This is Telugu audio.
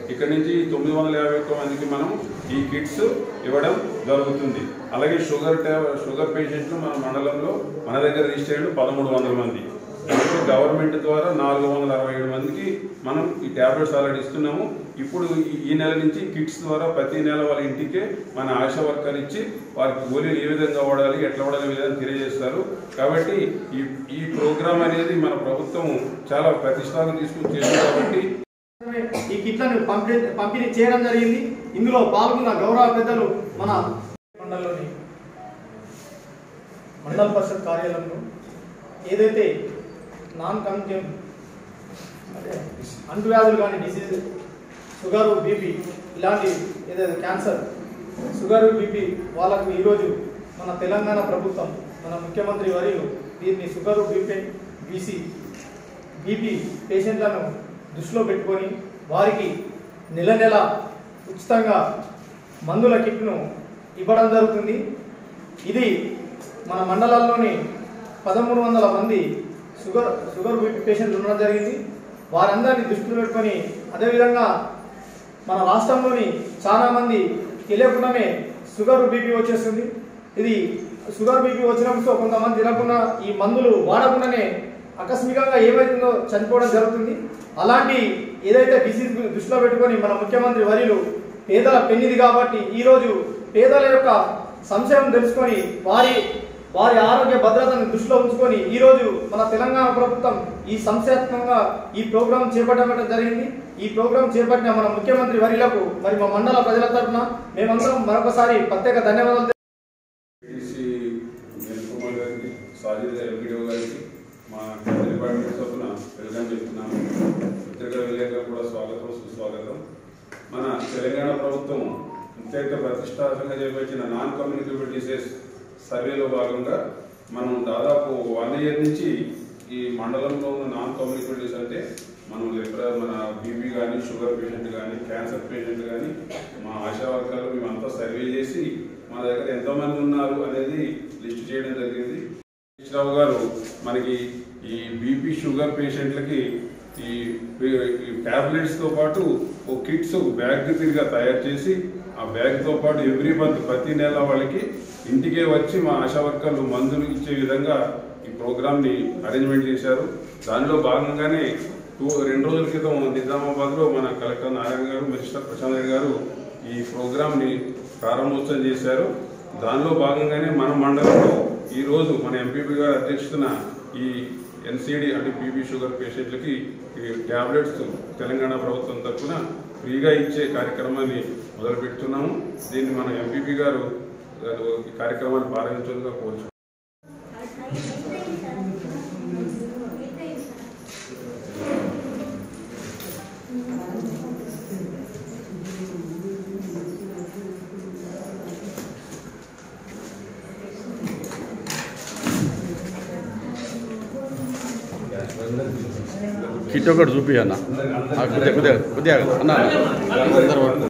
ఇక్కడ నుంచి 951 మందికి మనం ఈ కిట్స్ ఇవ్వడం జరుగుతుంది. అలాగే షుగర్ పేషెంట్లు మన మండలంలో మన దగ్గర రిజిస్టర్ అయిన 1300 మంది. గవర్నమెంట్ ద్వారా 467 మందికి మనం ఈ ట్యాబ్లెట్స్ ఆల్రెడీ ఇస్తున్నాము. ఇప్పుడు ఈ నెల నుంచి కిట్స్ ద్వారా ప్రతి నెల వాళ్ళ ఇంటికే మన ఆశా వర్కర్ ఇచ్చి వారికి గోళీలు ఏ విధంగా వాడాలి, ఎట్లా వాడాలి విధానం తెలియజేస్తారు. కాబట్టి ఈ ప్రోగ్రామ్ అనేది మన ప్రభుత్వం చాలా ప్రతిష్టాత్మకంగా తీసుకుని చేస్తుంది. కాబట్టి ఈ కిట్లను పంపిణీ చేయడం జరిగింది. ఇందులో పాల్గొన్న గౌరవ పెద్దలు మన మండలంలోని మండల పరిషత్ కార్యాలయంలో ఏదైతే నాన్ కమ్యూనికేషన్ అంటువ్యాధులు కానీ డిసీజ్ షుగరు బీపీ ఇలాంటి ఏదైతే క్యాన్సర్ షుగరు బీపీ వాళ్ళకు ఈరోజు మన తెలంగాణ ప్రభుత్వం మన ముఖ్యమంత్రి వర్యులు దీన్ని షుగరు బీపీ పేషెంట్లను దృష్టిలో పెట్టుకొని వారికి నెల నెల ఉచితంగా మందుల కిట్ను ఇవ్వడం జరుగుతుంది. ఇది మన మండలాల్లోని 1300 మంది షుగర్ బీపీ పేషెంట్లు ఉండడం జరిగింది. వారందరినీ దృష్టిలో పెట్టుకొని అదేవిధంగా మన రాష్ట్రంలోని చాలామంది తెలియకుండానే షుగర్ బీపీ వచ్చేస్తుంది. ఇది షుగర్ బీపీ వచ్చినప్పుడు కొంతమంది తినకుండా ఈ మందులు వాడకుండానే ఆకస్మికంగా ఏమైతుందో చనిపోవడం జరుగుతుంది. అలాంటి ఏదైతే డిసీజ్ దృష్టిలో పెట్టుకొని మన ముఖ్యమంత్రి వర్యులు పేదల పెన్నిది కాబట్టి ఈరోజు పేదల యొక్క సంశయం తెలుసుకొని వారి ఆరోగ్య భద్రతను దృష్టిలో ఉంచుకొని ఈరోజు మన తెలంగాణ ప్రభుత్వం ఈ సంస్థాత్మకంగా ఈ ప్రోగ్రాం చేపట్టడం జరిగింది. ఈ ప్రోగ్రాం చేపట్టిన మన ముఖ్యమంత్రి వర్యులకు మరి మా మండల ప్రజల తరఫున మేమందరం మరొకసారి ప్రత్యేక ధన్యవాదాలు. మా డిపార్ట్మెంట్ తరఫున వెల్కమ్ చెప్తున్నాము. పత్రికా విలేకరులకు కూడా స్వాగతం సుస్వాగతం. మన తెలంగాణ ప్రభుత్వం అత్యంత ప్రతిష్టాత్మకంగా చేపట్టిన నాన్ కమ్యూనికేబుల్ డిసీజ్ సర్వేలో భాగంగా మనం దాదాపు 1 year నుంచి ఈ మండలంలో ఉన్న నాన్ కమ్యూనికేబుల్ డిసీజ్ అంటే మనం మన బీపీ కానీ షుగర్ పేషెంట్ కానీ క్యాన్సర్ పేషెంట్ కానీ మా ఆశా వర్గాలు మేమంతా సర్వే చేసి మా దగ్గర ఎంతమంది ఉన్నారు అనేది లిస్ట్ చేయడం జరిగింది. రావు గారు మనకి ఈ బీపీ షుగర్ పేషెంట్లకి ఈ ట్యాబ్లెట్స్తో పాటు ఓ కిట్స్ బ్యాగ్ తిరిగా తయారు చేసి ఆ బ్యాగ్తో పాటు ఎవ్రీ మంత్ ప్రతి నెల వాళ్ళకి ఇంటికే వచ్చి మా ఆశా వర్కర్లు మందులు ఇచ్చే విధంగా ఈ ప్రోగ్రామ్ని అరేంజ్మెంట్ చేశారు. దానిలో భాగంగానే 2 రోజుల క్రితం నిజామాబాద్లో మన కలెక్టర్ నారాయణ గారు, మినిస్టర్ ప్రశాంత్ రెడ్డి గారు ఈ ప్రోగ్రామ్ని ప్రారంభోత్సవం చేశారు. దానిలో భాగంగానే మన మండలంలో ఈరోజు మన ఎంపీపీ గారు అధ్యక్షతన ఈ ఎన్సీడీ అంటే బీపీ షుగర్ పేషెంట్లకి ఈ ట్యాబ్లెట్స్ తెలంగాణ ప్రభుత్వం తరఫున ఫ్రీగా ఇచ్చే కార్యక్రమాన్ని మొదలుపెడుతున్నాము. దీన్ని మన ఎంపీపీ గారు ఈ కార్యక్రమాన్ని ప్రారంభించగా కోరుచున్నాము. కిట్ ఒకటి చూపి అన్న కొద్దిగా అన్న అందరూ